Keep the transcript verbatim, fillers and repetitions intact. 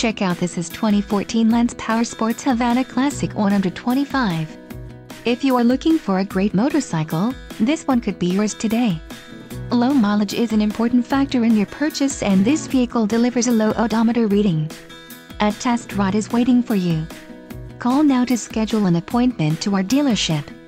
Check out this is twenty fourteen Lance Powersports Havana Classic one twenty-five. If you are looking for a great motorcycle, this one could be yours today. Low mileage is an important factor in your purchase, and this vehicle delivers a low odometer reading. A test ride is waiting for you. Call now to schedule an appointment to our dealership.